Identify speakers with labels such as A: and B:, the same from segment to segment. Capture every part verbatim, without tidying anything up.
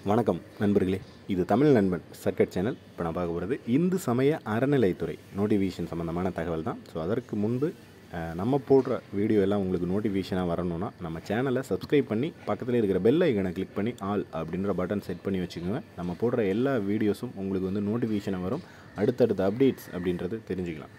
A: வணக்கம் நண்பர்களே, இது தமிழ் நண்பன் சர்க்கட் சேனல். இப்போ நான் பார்க்க போகிறது இந்து சமய அறநிலைத்துறை நோட்டிஃபிகேஷன் சம்மந்தமான தகவல் தான். ஸோ அதற்கு முன்பு நம்ம போடுற வீடியோ எல்லாம் உங்களுக்கு நோட்டிஃபிகேஷனாக வரணும்னா நம்ம சேனலை சப்ஸ்கிரைப் பண்ணி பக்கத்தில் இருக்கிற பெல் ஐக்கனை கிளிக் பண்ணி ஆல் அப்படின்ற பட்டன் செட் பண்ணி வச்சுக்கோங்க. நம்ம போடுற எல்லா வீடியோஸும் உங்களுக்கு வந்து நோட்டிஃபிகேஷனாக வரும். அடுத்தடுத்த அப்டேட்ஸ் அப்படின்றது தெரிஞ்சுக்கலாம்.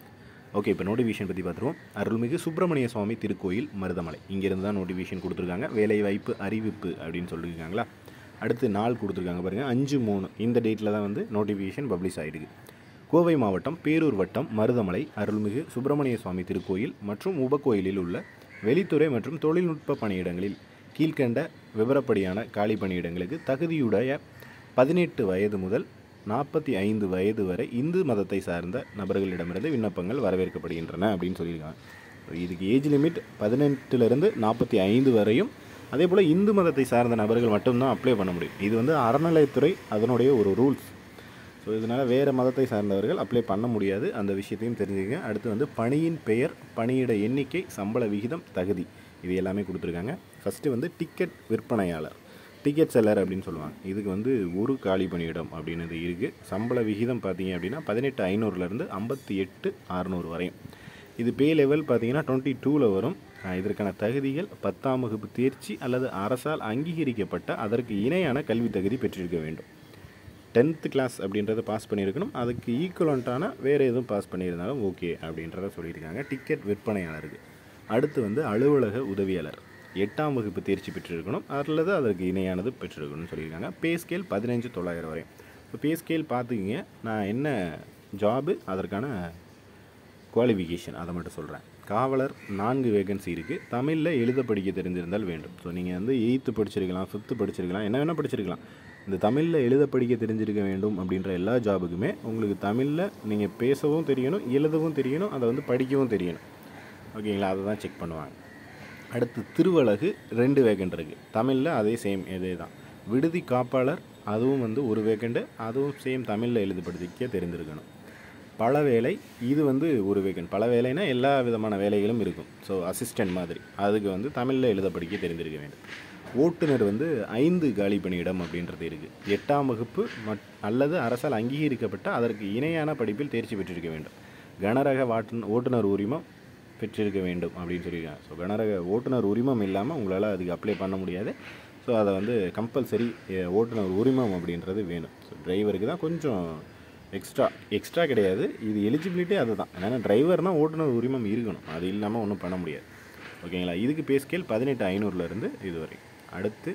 A: ஓகே, இப்போ நோட்டிஃபிகேஷன் பற்றி பார்த்துருவோம். அருள்மிகு சுப்பிரமணிய சுவாமி திருக்கோயில் மருதமலை, இங்கேருந்து தான் நோட்டிஃபிகேஷன் கொடுத்துருக்காங்க. வேலைவாய்ப்பு அறிவிப்பு அப்படின்னு சொல்லியிருக்காங்களா. அடுத்து நாள் கொடுத்துருக்காங்க பாருங்கள், அஞ்சு மூணு இந்த டேட்டில் தான் வந்து நோட்டிஃபிகேஷன் பப்ளிஷ் ஆகிடுது. கோவை மாவட்டம் பேரூர் வட்டம் மருதமலை அருள்மிகு சுப்பிரமணிய சுவாமி திருக்கோயில் மற்றும் உபக்கோயிலில் உள்ள வெளித்துறை மற்றும் தொழில்நுட்ப பணியிடங்களில் கீழ்கண்ட விவரப்படியான காலி பணியிடங்களுக்கு தகுதியுடைய பதினெட்டு வயது முதல் நாற்பத்தி ஐந்து வயது வரை இந்து மதத்தை சார்ந்த நபர்களிடமிருந்து விண்ணப்பங்கள் வரவேற்கப்படுகின்றன அப்படின்னு சொல்லியிருக்காங்க. இதுக்கு ஏஜ் லிமிட் பதினெட்டுலேருந்து நாற்பத்தி ஐந்து வரையும், அதே போல் இந்து மதத்தை சார்ந்த நபர்கள் மட்டும்தான் அப்ளை பண்ண முடியும். இது வந்து அறநிலைத்துறை அதனுடைய ஒரு ரூல்ஸ். ஸோ இதனால் வேறு மதத்தை சார்ந்தவர்கள் அப்ளை பண்ண முடியாது. அந்த விஷயத்தையும் தெரிஞ்சுக்கங்க. அடுத்து வந்து பணியின் பெயர், பணியிட எண்ணிக்கை, சம்பள விகிதம், தகுதி, இது எல்லாமே கொடுத்துருக்காங்க. ஃபஸ்ட்டு வந்து டிக்கெட் விற்பனையாளர், டிக்கெட் செல்லர் அப்படின்னு சொல்லுவாங்க. இதுக்கு வந்து ஒரு காலி பணியிடம் அப்படின்றது இருக்குது. சம்பள விகிதம் பார்த்தீங்க அப்படின்னா பதினெட்டு ஐநூறுலேருந்து ஐம்பத்தி எட்டு அறநூறு வரையும். இது பே லெவல் பார்த்தீங்கன்னா டுவெண்ட்டி டூவில் வரும். இதற்கான தகுதிகள் பத்தாம் வகுப்பு தேர்ச்சி அல்லது அரசால் அங்கீகரிக்கப்பட்ட அதற்கு இணையான கல்வி தகுதி பெற்றிருக்க வேண்டும். டென்த்து கிளாஸ் அப்படின்றத பாஸ் பண்ணியிருக்கணும். அதுக்கு ஈக்குவலண்ட்டான வேறு எதுவும் பாஸ் பண்ணியிருந்தாலும் ஓகே அப்படின்றத சொல்லியிருக்காங்க டிக்கெட் விற்பனையாளருக்கு. அடுத்து வந்து அலுவலக உதவியாளர் எட்டாம் வகுப்பு தேர்ச்சி பெற்றிருக்கணும் அல்லது அதற்கு இணையானது பெற்றிருக்கணும்னு சொல்லியிருக்காங்க. பே ஸ்கேல் பதினஞ்சு தொள்ளாயிரம் வரையும். இப்போ பே ஸ்கேல் பார்த்துக்கிங்க, நான் என்ன ஜாபு அதற்கான குவாலிஃபிகேஷன் அதை மட்டும் சொல்கிறேன். காவலர் நான்கு வேகன்சி இருக்குது. தமிழில் எழுத படிக்க தெரிஞ்சிருந்தால் வேண்டும். ஸோ நீங்கள் வந்து எயித்து படிச்சிருக்கலாம், ஃபிஃப்த்து படிச்சிருக்கலாம், என்ன வேணால் படிச்சிருக்கலாம். இந்த தமிழில் எழுத படிக்க தெரிஞ்சிருக்க வேண்டும் அப்படின்ற எல்லா ஜாபுக்குமே உங்களுக்கு தமிழில் நீங்கள் பேசவும் தெரியணும், எழுதவும் தெரியணும், அதை வந்து படிக்கவும் தெரியணும். ஓகேங்களா, அதை தான் செக் பண்ணுவாங்க. அடுத்து திருவழகு ரெண்டு வேகண்ட் இருக்குது. தமிழில் அதே சேம் இதே தான். விடுதி காப்பாளர் அதுவும் வந்து ஒரு வேகண்ட்டு, அதுவும் சேம் தமிழில் எழுத படிக்க தெரிஞ்சிருக்கணும். பல வேலை இது வந்து ஒரு வேகண்ட். பல வேலைனா எல்லா விதமான வேலைகளும் இருக்கும். ஸோ அசிஸ்டன்ட் மாதிரி, அதுக்கு வந்து தமிழில் எழுத படிக்க தெரிந்திருக்க வேண்டும். ஓட்டுநர் வந்து ஐந்து காலி பணியிடம் அப்படின்றது இருக்குது. எட்டாம் வகுப்பு மட் அல்லது அரசால் அங்கீகரிக்கப்பட்ட அதற்கு இணையான படிப்பில் தேர்ச்சி பெற்றிருக்க வேண்டும். கனரக வாட்டு ஓட்டுநர் உரிமம் பெற்றிருக்க வேண்டும் அப்படின்னு சொல்லியிருக்காங்க. ஸோ கனரக ஓட்டுநர் உரிமம் இல்லாமல் உங்களால் அதுக்கு அப்ளை பண்ண முடியாது. ஸோ அதை வந்து கம்பல்சரி ஓட்டுநர் உரிமம் அப்படின்றது வேணும். ஸோ டிரைவருக்கு தான் கொஞ்சம் எக்ஸ்ட்ரா எக்ஸ்ட்ரா கிடையாது, இது எலிஜிபிலிட்டி அது தான். ஏன்னா டிரைவர்னால் ஓட்டுநர் உரிமம் இருக்கணும், அது இல்லாமல் ஒன்றும் பண்ண முடியாது. ஓகேங்களா, இதுக்கு பே ஸ்கேல் பதினெட்டு ஐநூறுலேருந்து இதுவரை. அடுத்து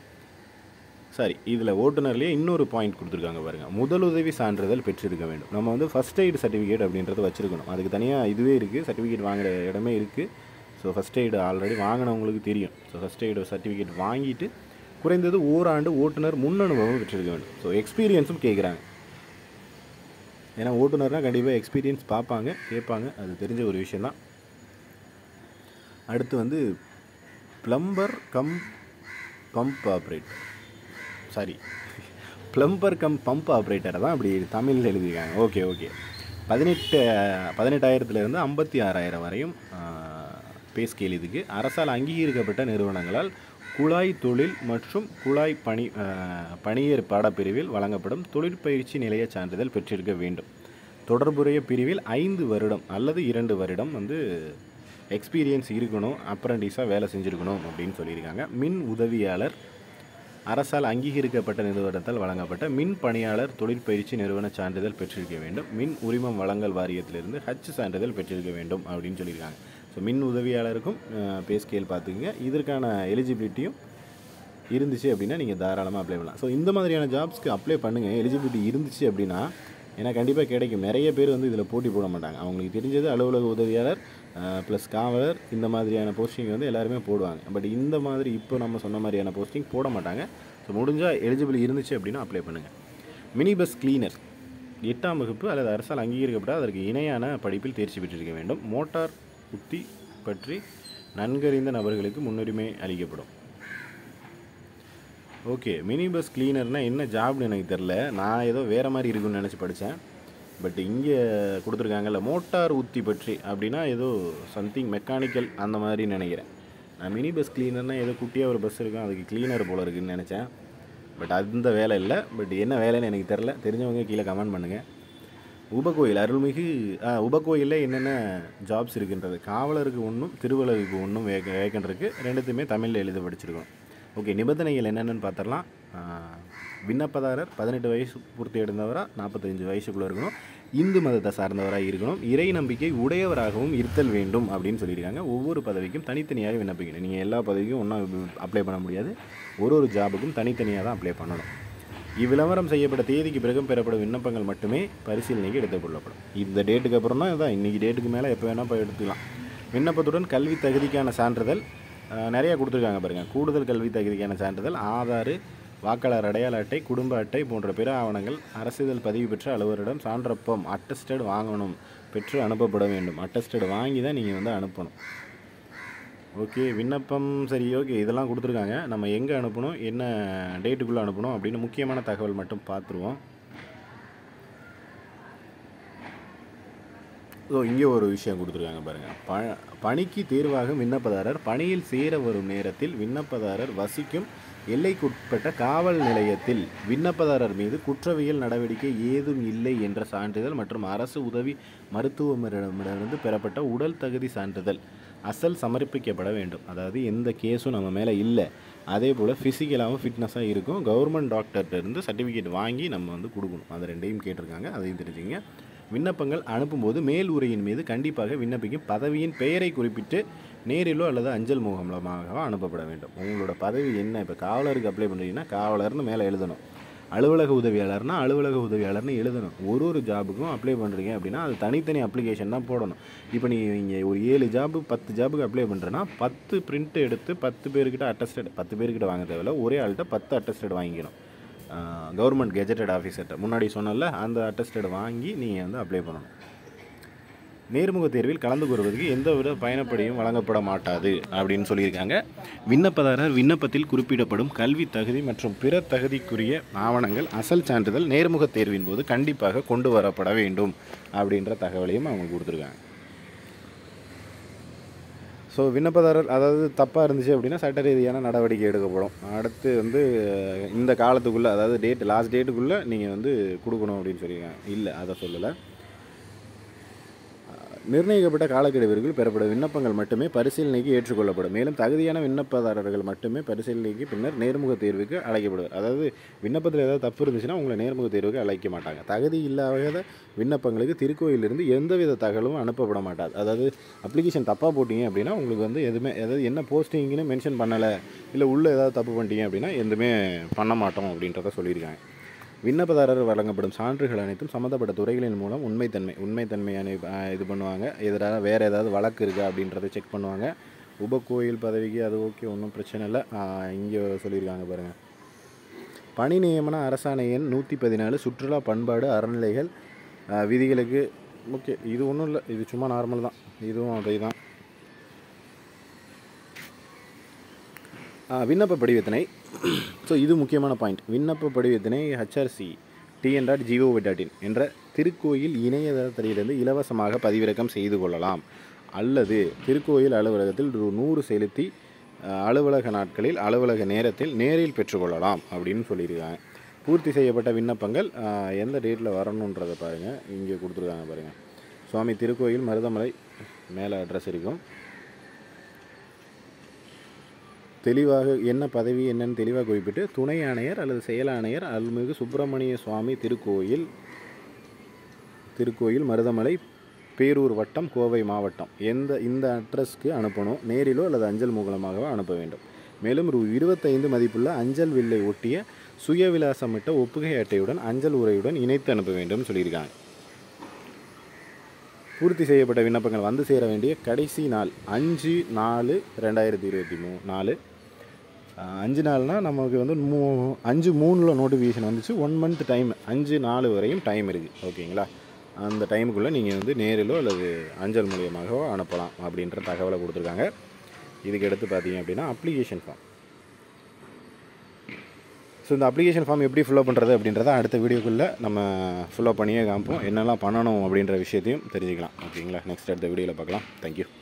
A: சாரி இதில் ஓட்டுநர்லேயே இன்னொரு பாயிண்ட் கொடுத்துருக்காங்க பாருங்கள், முதலுதவி சான்றிதழ் பெற்றிருக்க வேண்டும். நம்ம வந்து ஃபஸ்ட் எய்டு சர்டிஃபிகேட் அப்படின்றது வச்சுருக்கணும். அதுக்கு தனியாக இதுவே இருக்குது, சர்டிஃபிகேட் வாங்குகிற இடமே இருக்குது. ஸோ ஃபஸ்ட் எய்டு ஆல்ரெடி வாங்கினவங்களுக்கு தெரியும். ஸோ ஃபஸ்ட் எய்டு சர்டிஃபிகேட் வாங்கிட்டு குறைந்தது ஓராண்டு ஓட்டுநர் முன் அனுபவம் பெற்றிருக்க வேண்டும். ஸோ எக்ஸ்பீரியன்ஸும் கேட்குறாங்க. ஏன்னா ஓட்டுநர்னால் கண்டிப்பாக எக்ஸ்பீரியன்ஸ் பார்ப்பாங்க, கேட்பாங்க, அது தெரிஞ்ச ஒரு விஷயந்தான். அடுத்து வந்து plumber cum pump operator sorry plumber cum pump ஆப்ரேட்டரை தான் அப்படி தமிழில் எழுதியிருக்காங்க. ஓகே ஓகே பதினெட்டு பதினெட்டாயிரத்துலேருந்து ஐம்பத்தி ஆறாயிரம் வரையும் பே ஸ்கேல். இதுக்கு அரசால் அங்கீகரிக்கப்பட்ட நிறுவனங்களால் குழாய் தொழில் மற்றும் குழாய் பணி பணியர் பாடப்பிரிவில் வழங்கப்படும் தொழிற்பயிற்சி நிலைய சான்றிதழ் பெற்றிருக்க வேண்டும். தொடர்புடைய பிரிவில் ஐந்து வருடம் அல்லது இரண்டு வருடம் வந்து எக்ஸ்பீரியன்ஸ் இருக்கணும், அப்ரண்டிஸாக வேலை செஞ்சுருக்கணும் அப்படின்னு சொல்லியிருக்காங்க. மின் உதவியாளர் அரசால் அங்கீகரிக்கப்பட்ட நிறுவனத்தால் வழங்கப்பட்ட மின் பணியாளர் தொழிற்பயிற்சி நிறுவன சான்றிதழ் பெற்றிருக்க வேண்டும். மின் உரிமம் வழங்கல் வாரியத்திலிருந்து ஹச் சான்றிதழ் பெற்றிருக்க வேண்டும் அப்படின்னு சொல்லியிருக்காங்க. ஸோ மின் உதவியாளருக்கும் பே ஸ்கேல் பார்த்துக்குங்க. இதற்கான எலிஜிபிலிட்டியும் இருந்துச்சு அப்படின்னா நீங்கள் தாராளமாக அப்ளை பண்ணலாம். ஸோ இந்த மாதிரியான ஜாப்ஸ்க்கு அப்ளை பண்ணுங்கள், எலிஜிபிலிட்டி இருந்துச்சு அப்படின்னா. ஏன்னா கண்டிப்பாக கிடைக்கும். நிறைய பேர் வந்து இதில் போட்டி போட மாட்டாங்க. அவங்களுக்கு தெரிஞ்சது அலுவலக உதவியாளர் ப்ளஸ் காவலர், இந்த மாதிரியான போஸ்டிங் வந்து எல்லாருமே போடுவாங்க. பட் இந்த மாதிரி இப்போ நம்ம சொன்ன மாதிரியான போஸ்டிங் போட மாட்டாங்க. ஸோ முடிஞ்சால் எலிஜிபிள் இருந்துச்சு அப்படின்னா அப்ளை பண்ணுங்கள். மினி பஸ் கிளீனர் எட்டாம் வகுப்பு அல்லது அரசால் அங்கீகரிக்கப்பட்ட அதற்கு இணையான படிப்பில் தேர்ச்சி பெற்றிருக்க வேண்டும். மோட்டார் உத்தி பற்றி நன்கறிந்த நபர்களுக்கு முன்னுரிமை அளிக்கப்படும். ஓகே, மினி பஸ் கிளீனர்னால் என்ன ஜாப்னு எனக்கு தெரில. நான் ஏதோ வேறு மாதிரி இருக்குன்னு நினச்சி படித்தேன். பட் இங்கே கொடுத்துருக்காங்கல்ல மோட்டார் உத்தி பற்றி அப்படின்னா ஏதோ சம்திங் மெக்கானிக்கல் அந்த மாதிரி நினைக்கிறேன். நான் மினி பஸ் கிளீனர்னால் ஏதோ குட்டியாக ஒரு பஸ் இருக்கும், அதுக்கு கிளீனர் போல் இருக்குதுன்னு நினச்சேன். பட் அந்த வேலை இல்லை. பட் என்ன வேலைன்னு எனக்கு தெரில, தெரிஞ்சவங்க கீழே கமெண்ட் பண்ணுங்கள். உபகோயில் அருள்மிகு உபகோயிலில் என்னென்ன ஜாப்ஸ் இருக்குன்றது, காவலருக்கு ஒன்றும் திருவள்ளுவருக்கு ஒன்றும் வேக வேக்கன் இருக்குது. ரெண்டுத்தையுமே தமிழில் எழுத படிச்சிருக்கோம். ஓகே, நிபந்தனைகள் என்னென்னு பார்த்துடலாம். விண்ணப்பதாரர் பதினெட்டு வயசு பூர்த்தி அடைந்தவராக நாற்பத்தஞ்சு வயசுக்குள்ளே இருக்கணும், இந்து மதத்தை சார்ந்தவராக இருக்கணும், இறை நம்பிக்கை உடையவராகவும் இருத்தல் வேண்டும் அப்படின்னு சொல்லியிருக்காங்க. ஒவ்வொரு பதவிக்கும் தனித்தனியாக விண்ணப்பிக்கணும். நீங்கள் எல்லா பதவிக்கும் ஒன்றா அப்ளை பண்ண முடியாது, ஒரு ஒரு ஜாபுக்கும் தனித்தனியாக தான் அப்ளை பண்ணணும். இவ்விளம்பரம் செய்யப்பட்ட தேதிக்கு பிறகும் பெறப்படும் விண்ணப்பங்கள் மட்டுமே பரிசீலனைக்கு எடுத்துக்கொள்ளப்படும். இந்த டேட்டுக்கு அப்புறம் தான் இதான், இன்றைக்கி டேட்டுக்கு மேலே எப்போ வேணால் போய் எடுத்துக்கலாம். விண்ணப்பத்துடன் கல்வி தகுதிக்கான சான்றிதழ் நிறையா கொடுத்துருக்காங்க பாருங்கள். கூடுதல் கல்வி தகுதிக்கான சான்றிதழ், ஆதார், வாக்காளர் அடையாள அட்டை, குடும்ப அட்டை போன்ற பிற ஆவணங்கள் அரசிதழ் பதிவு பெற்ற அலுவலரிடம் சான்றப்பம் அட்டஸ்டட் வாங்கணும், பெற்று அனுப்பப்பட வேண்டும். அட்டஸ்டட் வாங்கி தான் நீங்கள் வந்து அனுப்பணும். ஓகே, விண்ணப்பம் சரி, ஓகே, இதெல்லாம் கொடுத்துருக்காங்க. நம்ம எங்கே அனுப்பணும், என்ன டேட்டுக்குள்ளே அனுப்பணும் அப்படின்னு முக்கியமான தகவல் மட்டும் பார்த்துருவோம். ஸோ இங்கே ஒரு விஷயம் கொடுத்துருக்காங்க பாருங்கள். ப பணிக்கு தேர்வாகும் விண்ணப்பதாரர் பணியில் சேர வரும் நேரத்தில் விண்ணப்பதாரர் வசிக்கும் எல்லைக்குட்பட்ட காவல் நிலையத்தில் விண்ணப்பதாரர் மீது குற்றவியல் நடவடிக்கை ஏதும் இல்லை என்ற சான்றிதழ் மற்றும் அரசு உதவி மருத்துவமனிடமிருந்து பெறப்பட்ட உடல் தகுதி சான்றிதழ் அசல் சமர்ப்பிக்கப்பட வேண்டும். அதாவது எந்த கேஸும் நம்ம மேலே இல்லை, அதே போல் ஃபிசிக்கலாகவும் ஃபிட்னஸாக இருக்கும். கவர்மெண்ட் டாக்டர்கிட்டருந்து சர்டிஃபிகேட் வாங்கி நம்ம வந்து கொடுக்கணும். அது ரெண்டையும் கேட்டிருக்காங்க, அதையும் தெரிஞ்சுங்க. விண்ணப்பங்கள் அனுப்பும்போது மேல் உரையின் மீது கண்டிப்பாக விண்ணப்பிக்கும் பதவியின் பெயரை குறிப்பிட்டு நேரிலோ அல்லது அஞ்சல் மூலமாக அனுப்பப்பட வேண்டும். உங்களோட பதவி என்ன, இப்போ காவலருக்கு அப்ளை பண்ணுறீங்கன்னா காவலர்னு மேலே எழுதணும், அலுவலக உதவியாளர்னா அலுவலக உதவியாளர்னு எழுதணும். ஒரு ஒரு ஜாபுக்கும் அப்ளை பண்ணுறீங்க அப்படின்னா அது தனித்தனி அப்ளிகேஷன் தான் போடணும். இப்போ நீங்கள் இங்கே ஒரு ஏழு ஜாபு பத்து ஜாபுக்கு அப்ளை பண்ணுறேன்னா பத்து பிரிண்ட் எடுத்து பத்து பேர்கிட்ட அட்டஸ்டட் பத்து பேர்கிட்ட வாங்க தேவையில்ல, ஒரே ஆள்கிட்ட பத்து அட்டஸ்டட் வாங்கிக்கணும். கவர்மெண்ட் கெஜெட்டட் ஆஃபீஸர்கிட்ட முன்னாடி சொன்னல அந்த அட்டஸ்டட் வாங்கி நீங்கள் வந்து அப்ளை பண்ணணும். நேர்முக தேர்வில் கலந்து கொள்வதற்கு எந்தவித பயணப்படியும் வழங்கப்பட மாட்டாது அப்படின்னு சொல்லியிருக்காங்க. விண்ணப்பதாரர் விண்ணப்பத்தில் குறிப்பிடப்படும் கல்வி தகுதி மற்றும் பிற தகுதிக்குரிய ஆவணங்கள் அசல் சான்றிதழ் நேர்முக தேர்வின் போது கண்டிப்பாக கொண்டு வரப்பட வேண்டும் அப்படின்ற தகவலையும் அவங்க கொடுத்துருக்காங்க. ஸோ விண்ணப்பதாரர் அதாவது தப்பாக இருந்துச்சு அப்படின்னா சட்ட ரீதியான நடவடிக்கை எடுக்கப்படும். அடுத்து வந்து இந்த காலத்துக்குள்ளே, அதாவது டேட் லாஸ்ட் டேட்டுக்குள்ளே நீங்கள் வந்து கொடுக்கணும் அப்படின்னு சொல்லியிருக்காங்க. இல்லை, அதை சொல்லலை. நிர்ணயிக்கப்பட்ட காலக்கெடுவிற்குள் பெறப்படும் விண்ணப்பங்கள் மட்டுமே பரிசீலனைக்கு ஏற்றுக்கொள்ளப்படும். மேலும் தகுதியான விண்ணப்பதாரர்கள் மட்டுமே பரிசீலனைக்கு பின்னர் நேர்முக தேர்வுக்கு அழைக்கப்படுவார். அதாவது விண்ணப்பத்தில் ஏதாவது தப்பு இருந்துச்சுன்னா உங்களை நேர்முக தேர்வுக்கு அழைக்க மாட்டாங்க. தகுதி இல்லாத விண்ணப்பங்களுக்கு திருக்கோயிலிருந்து எந்தவித தகவலும் அனுப்பப்பட மாட்டாது. அதாவது அப்ளிகேஷன் தப்பாக போட்டிங்க அப்படின்னா உங்களுக்கு வந்து எதுவுமே, அதாவது என்ன போஸ்டிங்னு மென்ஷன் பண்ணலை, இல்லை உள்ளே ஏதாவது தப்பு பண்ணிட்டீங்க அப்படின்னா எதுவுமே பண்ண மாட்டோம் அப்படின்றத சொல்லியிருக்காங்க. விண்ணப்பதாரர் வழங்கப்படும் சான்றுகள் அனைத்தும் சம்மந்தப்பட்ட துறைகளின் மூலம் உண்மைத்தன்மை உண்மைத்தன்மையான இது பண்ணுவாங்க. எதிராக வேறு ஏதாவது வழக்கு இருக்கா அப்படின்றத செக் பண்ணுவாங்க. உபகோயில் பதவிக்கு அது ஓகே, ஒன்றும் பிரச்சனை இல்லை. இங்கே சொல்லியிருக்காங்க பாருங்கள். பணி நியமன அரசாணை எண் நூற்றி பதினாலு சுற்றுலா பண்பாடு அறநிலைகள் விதிகளுக்கு ஓகே, இது ஒன்றும் இல்லை, இது சும்மா நார்மல் தான், இதுவும் அதை தான். விண்ணப்ப படிவத்தினை, ஸோ இது முக்கியமான பாயிண்ட். விண்ணப்ப படிவத்தினை HRC TN dot GOV dot in என்ற திருக்கோயில் இணையதளத்திலிருந்து இலவசமாக பதிவிறக்கம் செய்து கொள்ளலாம். அல்லது திருக்கோயில் அலுவலகத்தில் நூறு செலுத்தி அலுவலக நாட்களில் அலுவலக நேரத்தில் நேரில் பெற்றுக்கொள்ளலாம் அப்படின்னு சொல்லியிருக்காங்க. பூர்த்தி செய்யப்பட்ட விண்ணப்பங்கள் எந்த டேட்டில் வரணுன்றதை பாருங்கள், இங்கே கொடுத்துருக்காங்க பாருங்கள். சுவாமி திருக்கோயில் மருதமலை மேலே அட்ரஸ் இருக்கும். தெளிவாக என்ன பதவி என்னன்னு தெளிவாக குறிப்பிட்டு துணை ஆணையர் அல்லது செயலாணையர் அருள்மிகு சுப்பிரமணிய சுவாமி திருக்கோயில் திருக்கோயில் மருதமலை பேரூர் வட்டம் கோவை மாவட்டம் எந்த இந்த அட்ரஸ்க்கு அனுப்பணும். நேரிலோ அல்லது அஞ்சல் மூலமாகவோ அனுப்ப வேண்டும். மேலும் ரூ இருபத்தைந்து மதிப்புள்ள அஞ்சல் வில்லை ஒட்டிய சுயவிலாசமிட்ட ஒப்புகை அட்டையுடன் அஞ்சல் உரையுடன் இணைத்து அனுப்ப வேண்டும் சொல்லியிருக்காங்க. பூர்த்தி செய்யப்பட்ட விண்ணப்பங்கள் வந்து சேர வேண்டிய கடைசி நாள் அஞ்சு நாலு ரெண்டாயிரத்தி இருபத்தி மூ நாலு அஞ்சு நாள்னால் நமக்கு வந்து மூ அஞ்சு மூணில் நோட்டிஃபிகேஷன் வந்துச்சு. ஒன் மந்த் டைம், அஞ்சு நாலு வரையும் டைம் இருக்குது. ஓகேங்களா, அந்த டைமுக்குள்ளே நீங்கள் வந்து நேரிலோ அல்லது அஞ்சல் மூலியமாகவோ அனுப்பலாம் அப்படின்ற தகவலை கொடுத்துருக்காங்க. இதுக்கு எடுத்து பார்த்தீங்க அப்படின்னா அப்ளிகேஷன் ஃபார்ம். ஸோ இந்த அப்ளிகேஷன் ஃபார்ம் எப்படி ஃபில்அப் பண்ணுறது அப்படின்றத அடுத்த வீடியோக்குள்ளே நம்ம ஃபில்அப் பண்ணியே காமிப்போம். என்னெல்லாம் பண்ணணும் அப்படின்ற விஷயத்தையும் தெரிஞ்சுக்கலாம். ஓகேங்களா, நெக்ஸ்ட் அடுத்த வீடியோவில் பார்க்கலாம். தேங்க்யூ.